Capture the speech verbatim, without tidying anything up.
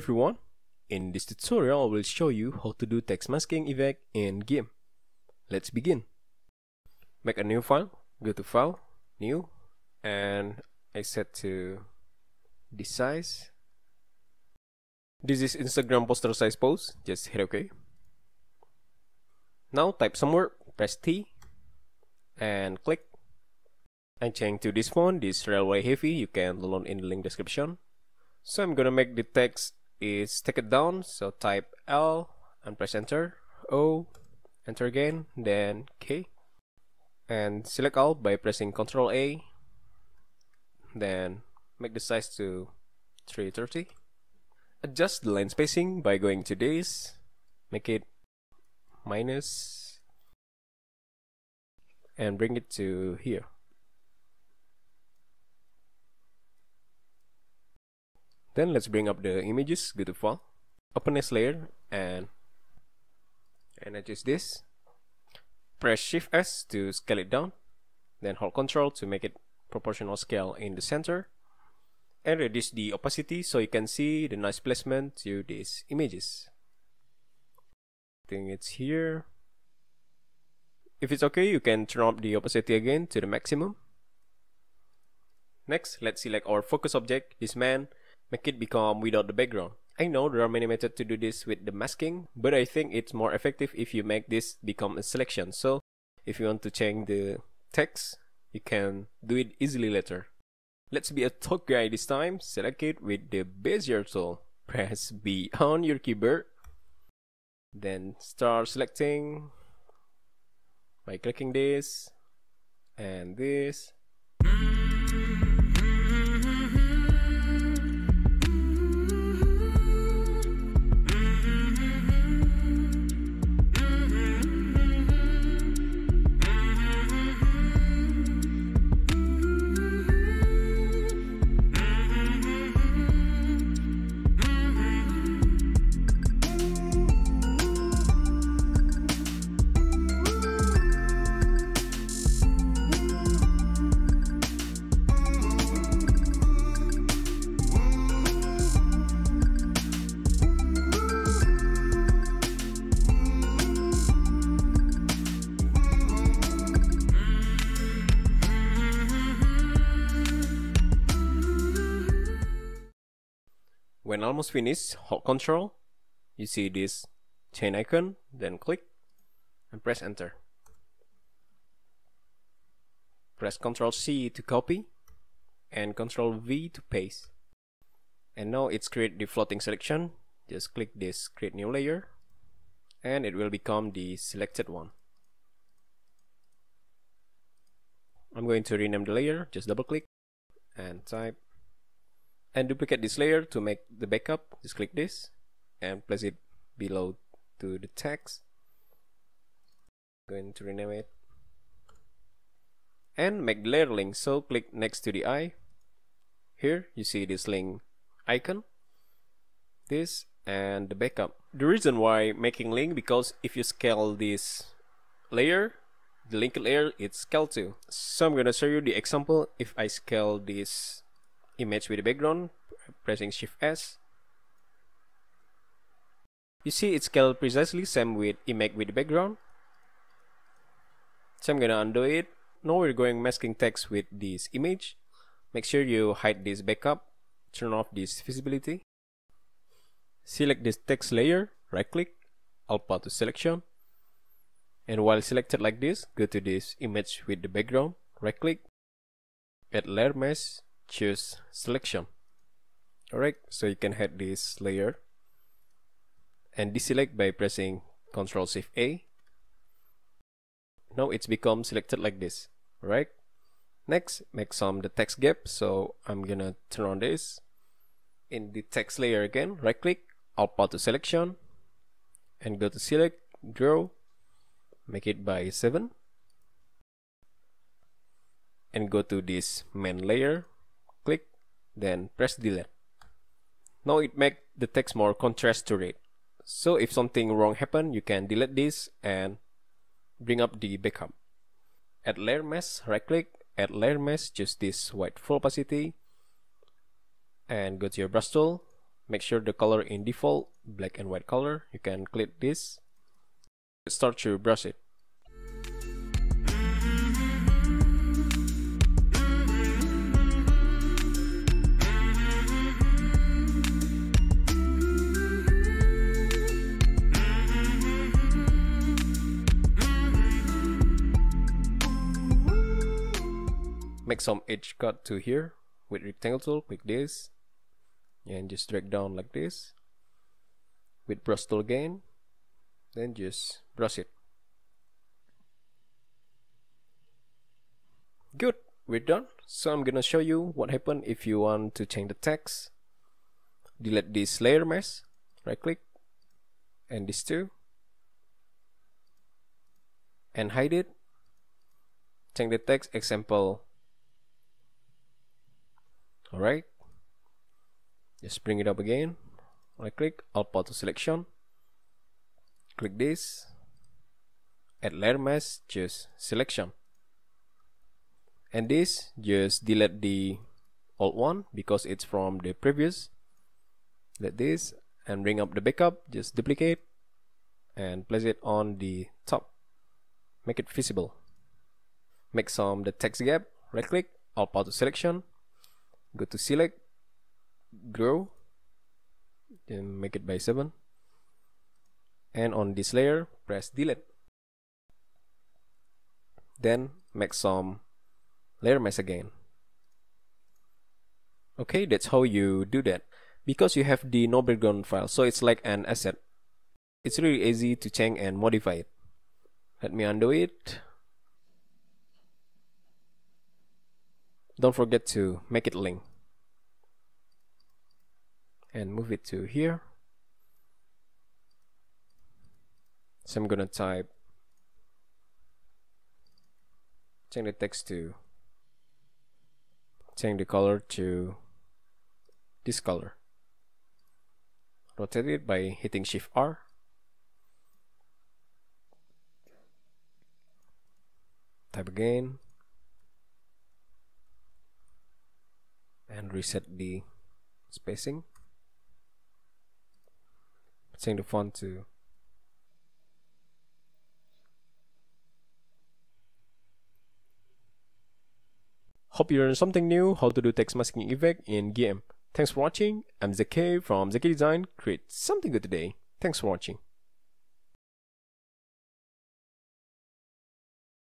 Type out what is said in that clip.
everyone, in this tutorial I will show you how to do text masking effect in GIMP. Let's begin. Make a new file, go to File, New, and I set to this size. This is Instagram poster size pose, just hit OK. Now type some word, press T, and click. And change to this font, this railway heavy, you can download in the link description. So I'm gonna make the text is take it down, so type L and press enter, O, enter again, then K, and select all by pressing control A, then make the size to three thirty. Adjust the line spacing by going to this, make it minus, and bring it to here. Then let's bring up the images, go to File, open this layer, and and adjust this. Press Shift S to scale it down, then hold Control to make it proportional scale in the center, and reduce the opacity so you can see the nice placement to these images. I think it's here. If it's okay, you can turn up the opacity again to the maximum. Next, let's select our focus object, this man. Make it become without the background. I know there are many methods to do this with the masking, but I think it's more effective if you make this become a selection. So if you want to change the text, you can do it easily later. Let's be a talk guy this time. Select it with the Bezier tool. Press B on your keyboard. Then start selecting by clicking this and this. When almost finished, hold Control. You see this chain icon, then click and press enter. Press Control C to copy and Control V to paste. And now it's create the floating selection. Just click this create new layer and it will become the selected one. I'm going to rename the layer, just double click and type. And duplicate this layer to make the backup. Just click this and place it below to the text. Going to rename it and make the layer link. So click next to the eye. Here you see this link icon, this and the backup. The reason why making link, because if you scale this layer, the linked layer, it's scaled too. So I'm gonna show you the example. If I scale this image with the background, pressing Shift S, you see it's scaled precisely same with image with the background. So I'm gonna undo it. Now we're going masking text with this image. Make sure you hide this backup, turn off this visibility, select this text layer, right click, Alpha to selection, and while selected like this, go to this image with the background, right click, add layer mesh, choose selection. Alright, so you can hide this layer and deselect by pressing Control Shift A. Now it's become selected like this. Alright, next make some the text gap, so I'm gonna turn on this. In the text layer again, right click, Alpha to selection, and go to select, draw, make it by seven, and go to this main layer, click, then press delete. Now it make the text more contrast to red. So if something wrong happen, you can delete this and bring up the backup. Add layer mesh, right click, add layer mesh, choose this white full opacity, and go to your brush tool, make sure the color in default black and white color. You can click this, start to brush it. Make some edge cut to here with rectangle tool, click this and just drag down like this. With brush tool again, then just brush it. Good, we're done. So I'm gonna show you what happens if you want to change the text. Delete this layer mask, right click and these two and hide it. Change the text example. Alright, just bring it up again, right click, alt power to selection, click this, add layer mask, just selection, and this just delete the old one because it's from the previous. Let this and bring up the backup, just duplicate and place it on the top, make it visible. Make some the text gap, right click, alt power to selection, go to select, grow, then make it by seven, and on this layer press delete. Then make some layer mask again. Okay, that's how you do that. Because you have the no background file, so it's like an asset. It's really easy to change and modify it. Let me undo it. Don't forget to make it link and move it to here. So I'm gonna type, change the text to, change the color to this color. Rotate it by hitting Shift R. Type again. And reset the spacing. Change the font to Hope you learned something new how to do text masking effect in G I M. Thanks for watching. I'm Zaki from Zaki Design. Create something good today. Thanks for watching.